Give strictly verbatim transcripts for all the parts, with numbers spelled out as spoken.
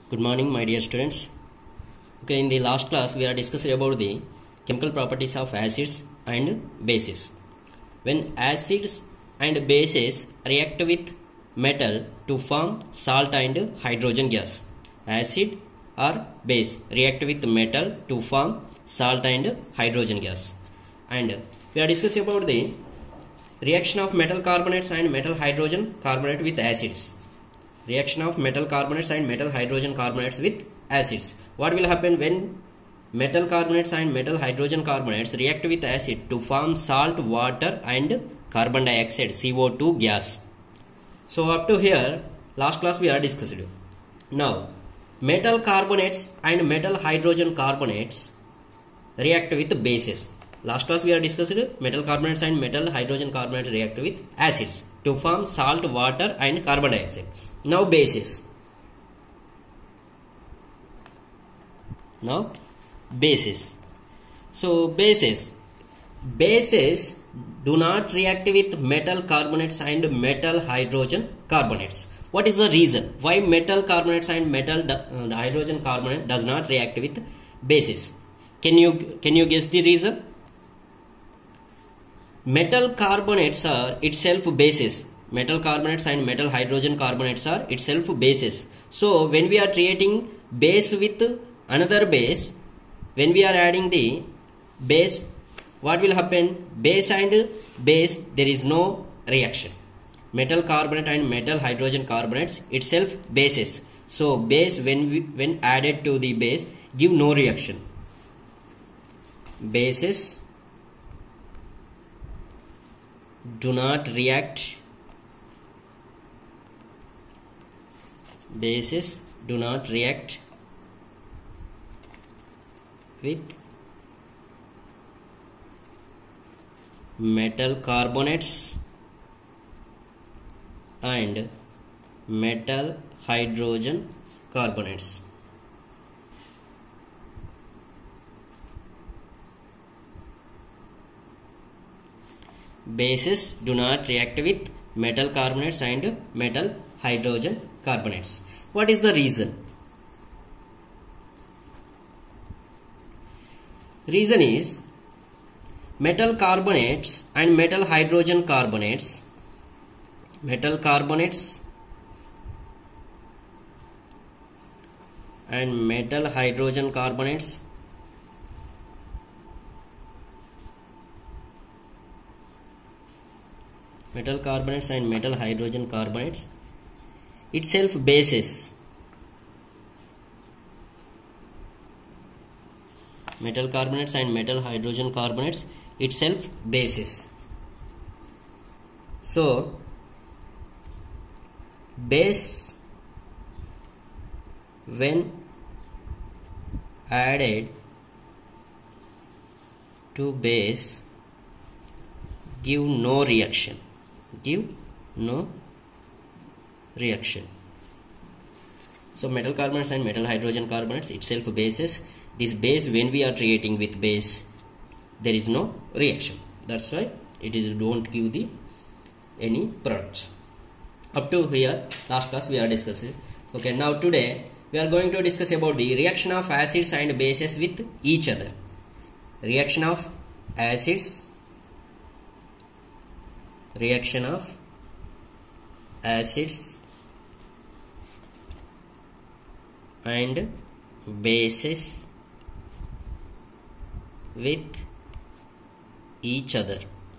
Good morning, my dear students. Okay, in the last class we are discussing about the chemical properties of acids and bases. When acids and bases react with metal to form salt and hydrogen gas, acid or base react with metal to form salt and hydrogen gas. And we are discussing about the reaction of metal carbonates and metal hydrogen carbonate with acids. Reaction of metal carbonates and metal hydrogen carbonates with acids. What will happen when metal carbonates and metal hydrogen carbonates react with acid to form salt, water and carbon dioxide C O two gas? So up to here, last class we are discussed. Now, metal carbonates and metal hydrogen carbonates react with bases. Last class we are discussed metal carbonates and metal hydrogen carbonates react with acids to form salt, water and carbon dioxide. Now bases. Now bases. So bases. Bases do not react with metal carbonates and metal hydrogen carbonates. What is the reason why metal carbonates and metal uh, hydrogen carbonate does not react with bases? Can you can you guess the reason? Metal carbonates are itself bases. Metal carbonates and metal hydrogen carbonates are itself bases. So when we are creating base with another base, when we are adding the base, what will happen? Base and base, there is no reaction. Metal carbonate and metal hydrogen carbonates itself bases. So base when we, when added to the base give no reaction. Bases do not react. Bases do not react with metal carbonates and metal hydrogen carbonates. Bases do not react with metal carbonates and metal hydrogen carbonates. What is the reason? Reason is metal carbonates and metal hydrogen carbonates metal carbonates and metal hydrogen carbonates metal carbonates and metal hydrogen carbonates itself bases. Metal carbonates and metal hydrogen carbonates itself bases. So base when added to base give no reaction. Give no reaction. So metal carbonates and metal hydrogen carbonates itself bases. This base when we are creating with base there is no reaction. That's why it is don't give the any products. Up to here last class we are discussing. Okay, now today we are going to discuss about the reaction of acids and bases with each other. Reaction of acids reaction of acids and bases with each other.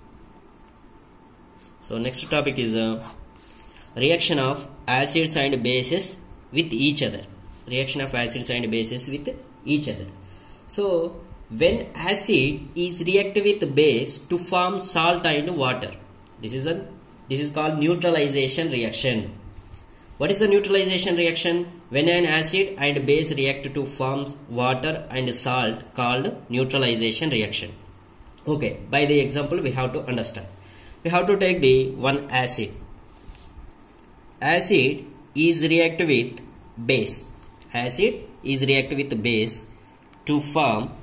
So next topic is uh, reaction of acids and bases with each other. Reaction of acids and bases with each other. So when acid is react with base to form salt and water, this is a this is called neutralization reaction. What is the neutralization reaction? When an acid and base react to form water and salt, called neutralization reaction. Okay, by the example we have to understand. We have to take the one acid. Acid is react with base. Acid is react with base to form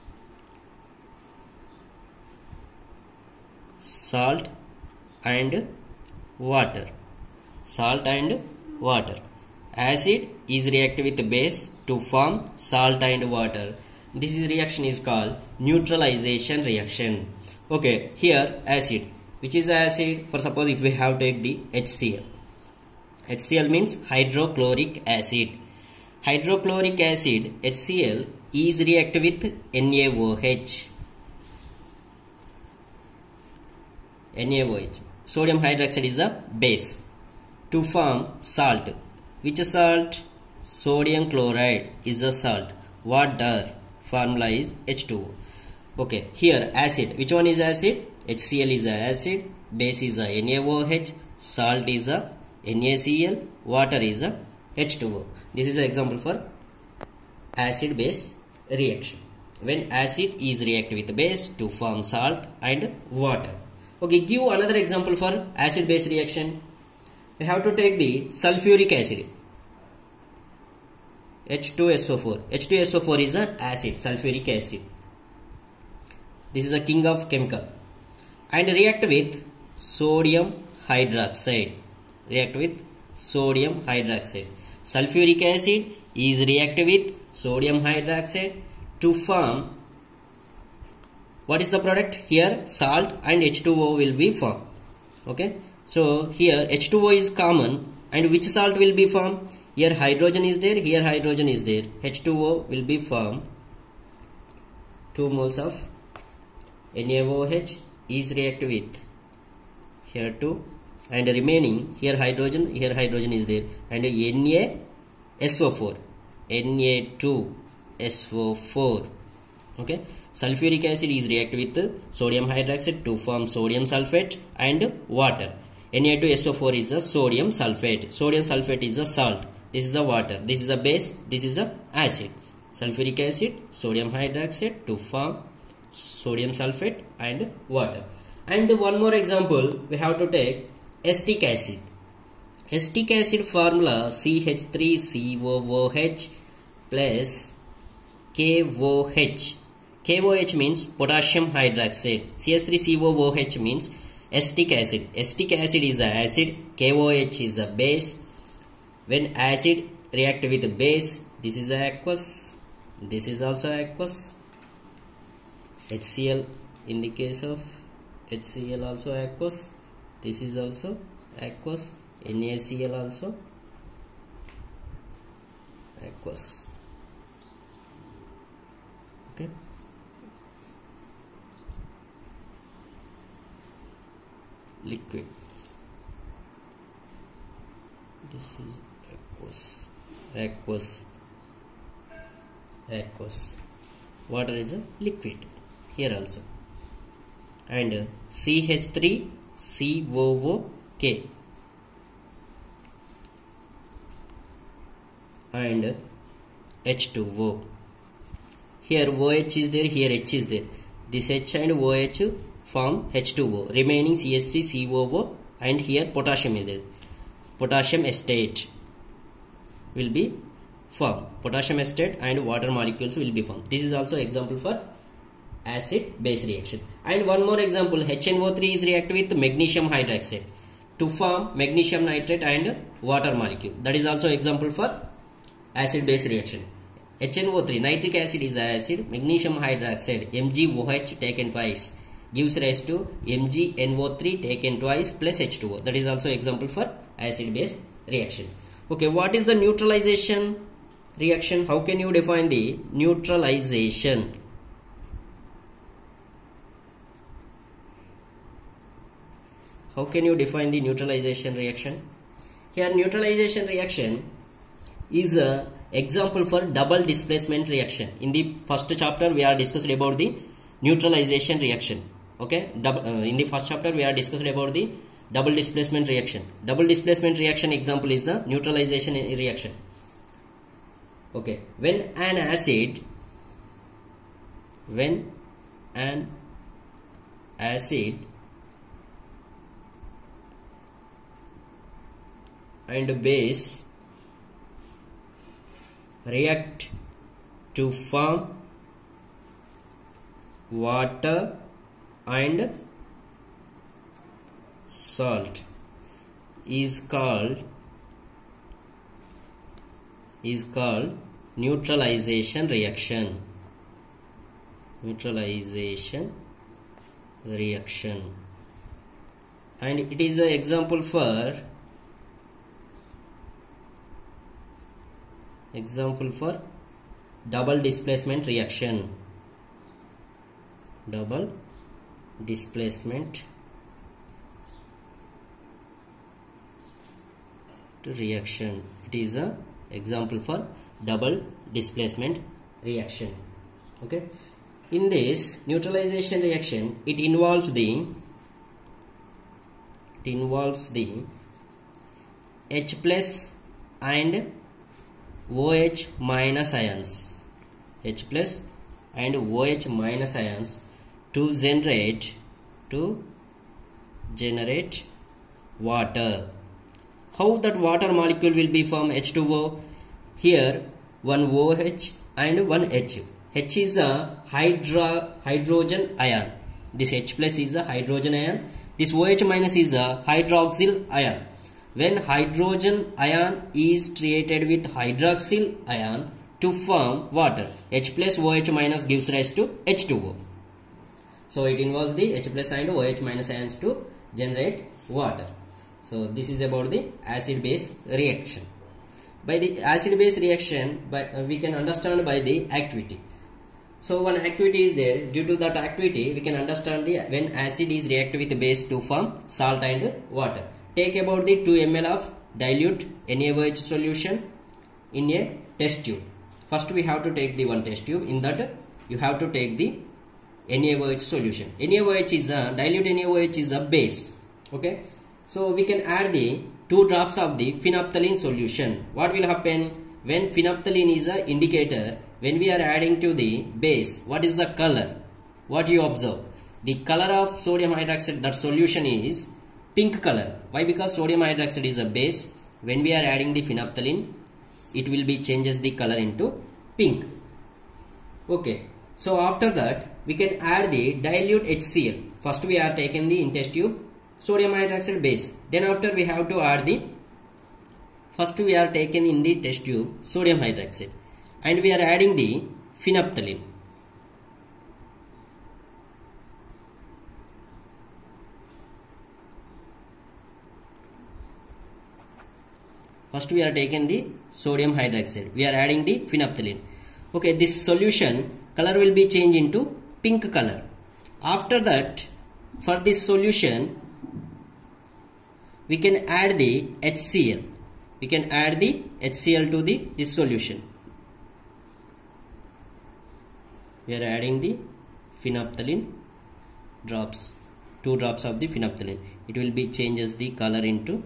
salt and water. Salt and water. acid is react with base to form salt and water. This is reaction is called neutralization reaction. Okay, here acid, which is acid? For suppose if we have take the HCl. HCl means hydrochloric acid. Hydrochloric acid HCl is react with NaOH. NaOH. Sodium hydroxide is a base to form salt. Which salt? Sodium chloride is a salt. Water formula is H two O. Okay, here acid. Which one is acid? HCl is a acid. Base is a NaOH. Salt is a NaCl. Water is a H two O. This is an example for acid base reaction. When acid is react with base to form salt and water. Okay, give another example for acid base reaction. We have to take the sulfuric acid. H two S O four. H two S O four is an acid, sulfuric acid. This is a king of chemical. And react with sodium hydroxide. React with sodium hydroxide. Sulfuric acid is react with sodium hydroxide to form, what is the product? Here salt and H two O will be formed. Okay. So here H two O is common, and which salt will be formed? Here hydrogen is there, here hydrogen is there. H two O will be formed. two moles of NaOH is react with here two, and remaining here hydrogen, here hydrogen is there, and Na S O four, Na two S O four. Okay, sulfuric acid is react with sodium hydroxide to form sodium sulfate and water. Na two S O four is a sodium sulfate. Sodium sulfate is a salt. This is a water. This is a base. This is a acid. Sulfuric acid, sodium hydroxide to form sodium sulfate and water. And one more example, we have to take acetic acid. Acetic acid formula C H three C O O H plus K O H. K O H means potassium hydroxide. C H three C O O H means acetic acid. Acetic acid is a acid. K O H is a base. When acid react with base, this is aqueous. This is also aqueous. HCl, in the case of HCl also aqueous. This is also aqueous. NaCl also aqueous. Okay. Liquid. This is aqueous. Aqueous. Aqueous. Water is a liquid. Here also. And C H three C O O K. And H two O. Here OH is there, here H is there. This H and OH form H two O. Remaining C H three C O O, and here potassium is there. Potassium acetate will be formed. Potassium acetate and water molecules will be formed. This is also example for acid base reaction. And one more example, H N O three is react with magnesium hydroxide to form magnesium nitrate and water molecule. That is also example for acid base reaction. H N O three, nitric acid is acid. Magnesium hydroxide, M g O H taken twice gives rise to M g N O three taken twice plus H two O. That is also example for acid base reaction. Okay, what is the neutralization reaction? How can you define the neutralization? How can you define the neutralization reaction? Here neutralization reaction is a example for double displacement reaction. In the first chapter we are discussed about the neutralization reaction. Okay, double, uh, in the first chapter we are discussed about the double displacement reaction. Double displacement reaction example is the neutralization reaction. Okay, when an acid when an acid and base react to form water and salt is called is called neutralization reaction. Neutralization reaction, and it is an example for example for double displacement reaction. Double displacement reaction. It is a example for double displacement reaction. Okay. In this neutralization reaction, it involves the it involves the H plus and OH minus ions. H plus and OH minus ions to generate to generate water. How that water molecule will be from H two O? Here one OH and one H. H is a hydro, hydrogen ion. This H plus is a hydrogen ion. This OH minus is a hydroxyl ion. When hydrogen ion is treated with hydroxyl ion to form water, H plus OH minus gives rise to H two O. So it involves the H plus and OH minus ions to generate water. So this is about the acid base reaction. By the acid base reaction, by, uh, we can understand by the activity. So one activity is there. Due to that activity, we can understand the when acid is react with base to form salt and water. Take about the two milliliters of dilute NaOH solution in a test tube. First we have to take the one test tube. In that you have to take the NaOH solution. NaOH is a dilute NaOH is a base. Okay. So we can add the two drops of the phenolphthalein solution. What will happen when phenolphthalein is a indicator? When we are adding to the base, what is the color? What you observe? The color of sodium hydroxide, that solution is pink color. Why? Because sodium hydroxide is a base. When we are adding the phenolphthalein, it will be changes the color into pink. Okay. So after that, we can add the dilute HCl. First we are taking the in test tube sodium hydroxide base. Then after we have to add the, first we are taking in the test tube sodium hydroxide. And we are adding the phenolphthalein. First we are taking the sodium hydroxide. We are adding the phenolphthalein. Okay, this solution color will be changed into pink color. After that, for this solution, we can add the HCl. We can add the HCl to the this solution. We are adding the phenolphthalein drops, two drops of the phenolphthalein. It will be changes the color into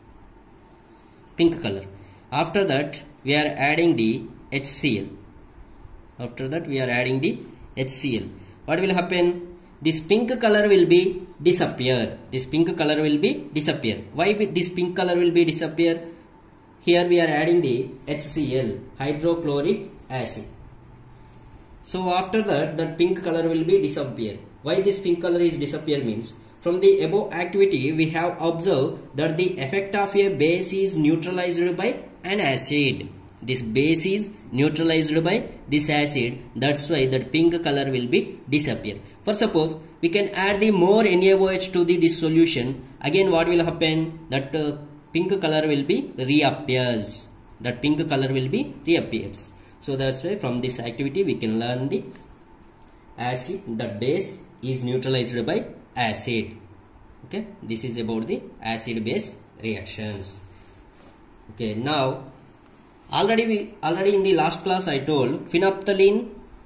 pink color. After that, we are adding the HCl. After that, we are adding the HCl. What will happen? This pink color will be disappear. This pink color will be disappear. Why this pink color will be disappear? Here we are adding the HCl, hydrochloric acid. So after that, that pink color will be disappear. Why this pink color is disappear means, from the above activity we have observed that the effect of a base is neutralized by an acid. This base is neutralized by this acid. That's why that pink color will be disappear. For suppose we can add the more NaOH to the this solution. Again what will happen? That uh, pink color will be reappears. That pink color will be reappears. So that's why from this activity we can learn the acid, the base is neutralized by acid. Okay, this is about the acid base reactions. Okay, now already we already in the last class I told phenolphthalein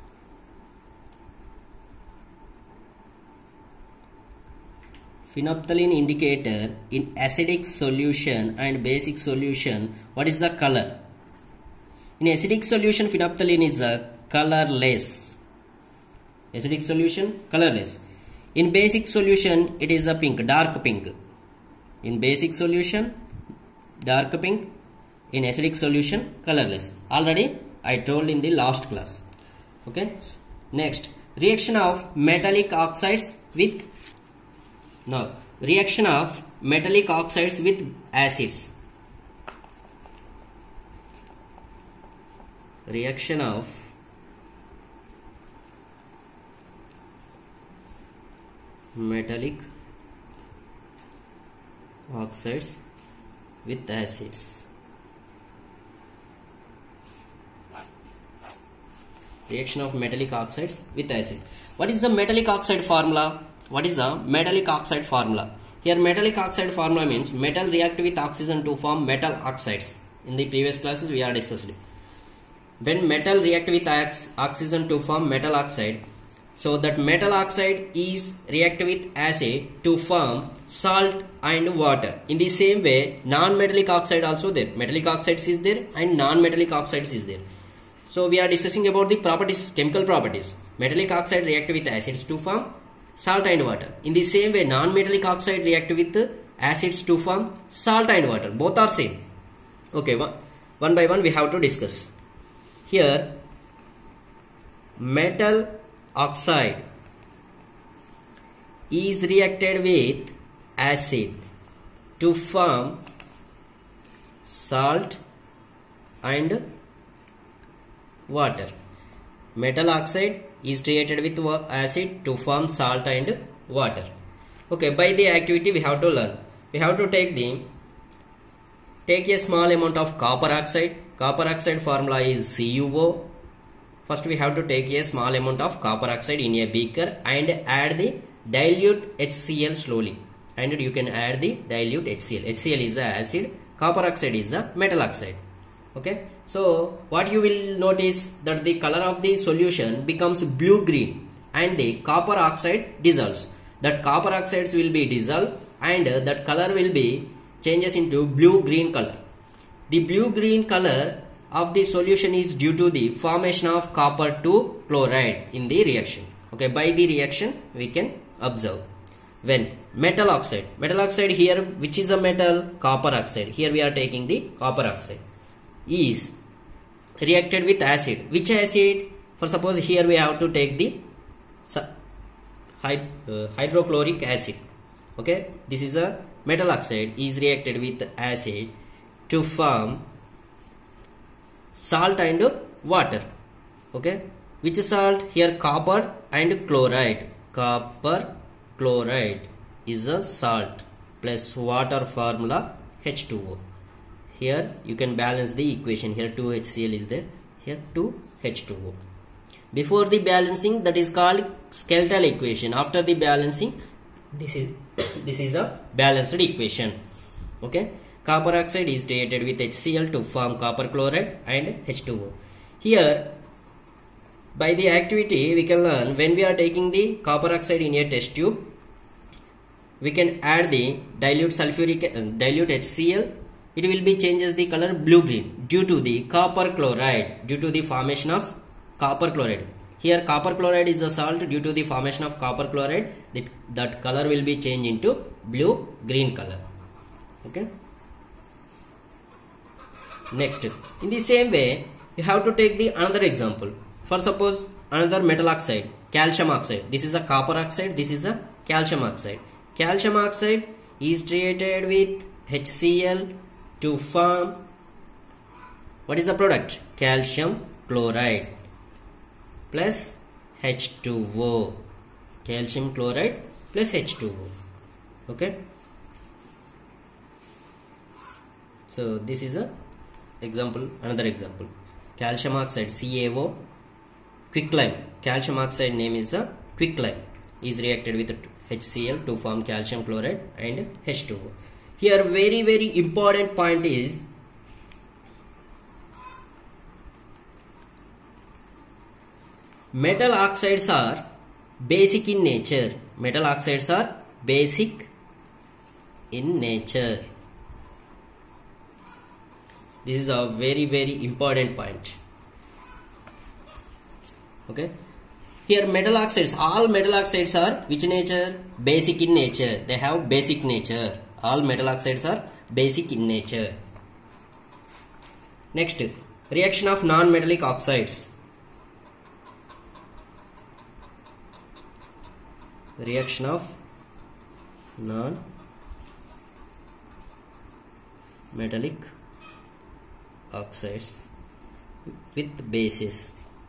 phenolphthalein indicator in acidic solution and basic solution. What is the color? In acidic solution, phenolphthalein is a colorless. Acidic solution, colorless. In basic solution, it is a pink, dark pink. In basic solution, dark pink. In acidic solution, colorless. Already I told in the last class. Okay. Next, reaction of metallic oxides with now reaction of metallic oxides with acids. reaction of metallic oxides with acids. Reaction of metallic oxides with acid. What is the metallic oxide formula? What is the metallic oxide formula? Here metallic oxide formula means metal react with oxygen to form metal oxides. In the previous classes we are discussed. When metal react with oxygen to form metal oxide, so that metal oxide is react with acid to form salt and water. In the same way, non-metallic oxide also there. Metallic oxides is there and non-metallic oxides is there. So we are discussing about the properties, chemical properties. Metallic oxide react with acids to form salt and water. In the same way, non-metallic oxide react with acids to form salt and water. Both are same. Okay, one, one by one we have to discuss. Here, metal oxide is reacted with acid to form salt and water. Metal oxide is reacted with acid to form salt and water. Okay, by the activity we have to learn. We have to take the take a small amount of copper oxide. Copper oxide formula is C u O. First we have to take a small amount of copper oxide in a beaker and add the dilute H C L slowly. And you can add the dilute H C L. H C L is the acid, copper oxide is the metal oxide. Okay, so what you will notice that the color of the solution becomes blue green and the copper oxide dissolves. That copper oxides will be dissolved and that color will be changes into blue green color. The blue green color of the solution is due to the formation of copper to chloride in the reaction. Okay, by the reaction we can observe. When metal oxide, metal oxide here, which is a metal? Copper oxide. Here we are taking the copper oxide. Is reacted with acid. Which acid? For suppose here we have to take the hydrochloric acid. Okay, this is a metal oxide is reacted with acid to form salt and water. Okay, which salt? Here copper and chloride. Copper chloride is a salt plus water formula H two O. Here you can balance the equation. Here two H C L is there. Here two H two O. Before the balancing, that is called skeletal equation. After the balancing, this is this is a balanced equation. Okay. Copper oxide is reacted with H C L to form copper chloride and H two O. Here, by the activity, we can learn when we are taking the copper oxide in a test tube, we can add the dilute sulfuric uh, dilute H C L. It will be changes the color blue green due to the copper chloride, due to the formation of copper chloride. Here copper chloride is a salt. Due to the formation of copper chloride, that, that color will be changed into blue green color. Okay. Next, in the same way, you have to take the another example. For suppose another metal oxide, calcium oxide. This is a copper oxide. This is a calcium oxide. Calcium oxide is treated with H C L to form, what is the product? Calcium chloride plus H two O. Calcium chloride plus H two O. Okay. So this is a example, another example. Calcium oxide C A O, quicklime. Calcium oxide name is a quicklime. Is reacted with H C L to form calcium chloride and H two O. Here very very important point is metal oxides are basic in nature. Metal oxides are basic in nature. This is a very very important point. Okay. Here metal oxides, all metal oxides are which nature? Basic in nature. They have basic nature. All metal oxides are basic in nature. Next, reaction of non-metallic oxides. Reaction of non-metallic oxides with bases.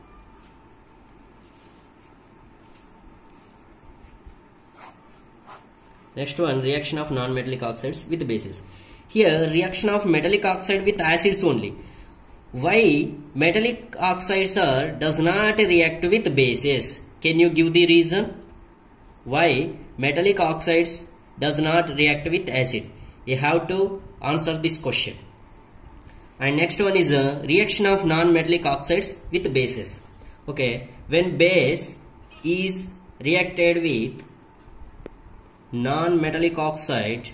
Next one, reaction of non-metallic oxides with bases. Here reaction of metallic oxide with acids only. Why metallic oxides are does not react with bases? Can you give the reason? Why metallic oxides does not react with acid? You have to answer this question. And next one is a reaction of non-metallic oxides with bases. Okay, when base is reacted with non-metallic oxide,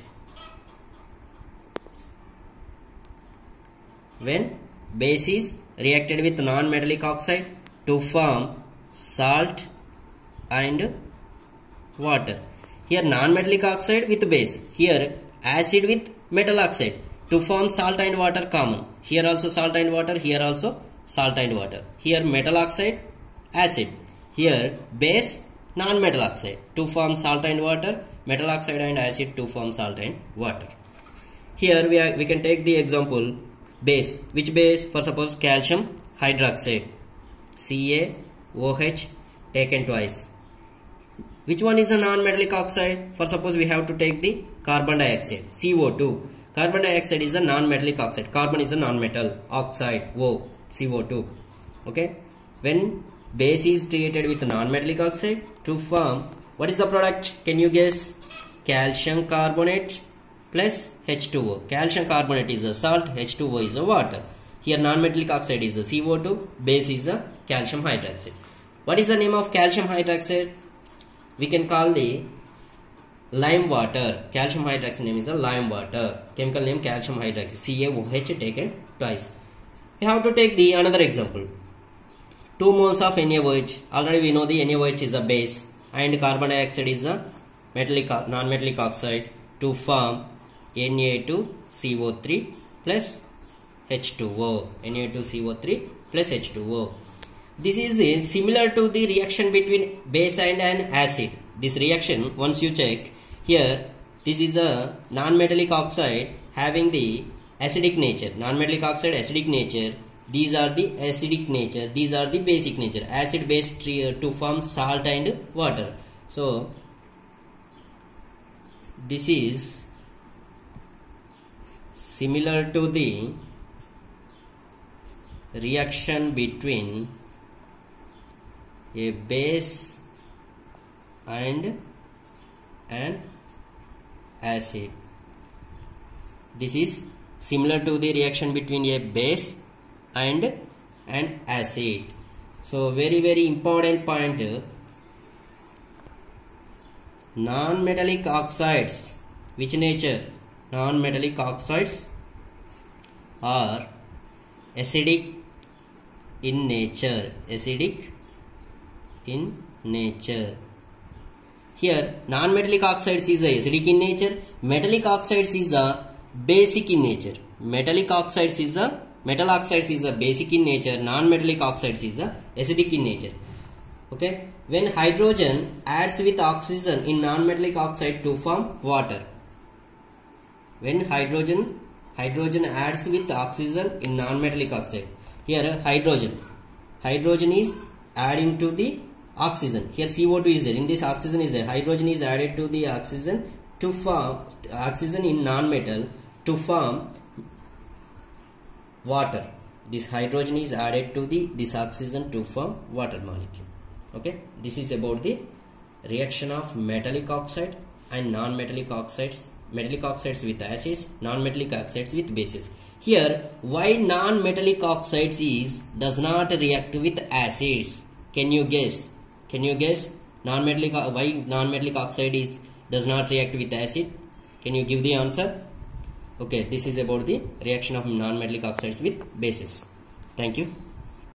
when base is reacted with non-metallic oxide to form salt and water. Here non-metallic oxide with base, here acid with metal oxide to form salt and water common. Here also salt and water, here also salt and water. Here metal oxide, acid. Here base, non-metal oxide to form salt and water, metal oxide and acid to form salt and water. Here we, are, we can take the example base. Which base? For suppose calcium hydroxide, C A O H taken twice. Which one is a non-metallic oxide? For suppose we have to take the carbon dioxide, C O two. Carbon dioxide is a non-metallic oxide. Carbon is a non-metal oxide, O, C O two. Okay. When base is treated with non-metallic oxide to form, what is the product? Can you guess? Calcium carbonate plus H two O. Calcium carbonate is a salt, H two O is a water. Here non-metallic oxide is a C O two, base is a calcium hydroxide. What is the name of calcium hydroxide? We can call the lime water. Calcium hydroxide name is a lime water. Chemical name calcium hydroxide, C A O H taken twice. We have to take the another example. two moles of N A O H. Already we know the N A O H is a base and carbon dioxide is a metallic non-metallic oxide to form N A two C O three plus H two O. N A two C O three plus H two O. This is the similar to the reaction between base and an acid. This reaction, once you check here, this is a non-metallic oxide having the acidic nature. Non-metallic oxide acidic nature. These are the acidic nature. These are the basic nature. Acid base to form salt and water. So this is similar to the reaction between a base and an acid. This is similar to the reaction between a base and an acid. So very very important point, non-metallic oxides, which nature? Non-metallic oxides are acidic in nature. Acidic in nature. Here non-metallic oxides is a acidic in nature, metallic oxides is a basic in nature. Metallic oxides is a metal oxides is a basic in nature, non-metallic oxides is a acidic in nature. Okay, when hydrogen adds with oxygen in non-metallic oxide to form water. When hydrogen hydrogen adds with oxygen in non-metallic oxide. Here hydrogen hydrogen is adding to the oxygen. Here C O two is there. In this oxygen is there. Hydrogen is added to the oxygen to form oxygen in non-metal to form water. This hydrogen is added to the this oxygen to form water molecule. Okay. This is about the reaction of metallic oxide and non-metallic oxides. Metallic oxides with acids, non-metallic oxides with bases. Here, why non-metallic oxides is does not react with acids? Can you guess? Can you guess non-metallic why non-metallic oxide is does not react with acid? Can you give the answer? Okay, this is about the reaction of non-metallic oxides with bases. Thank you.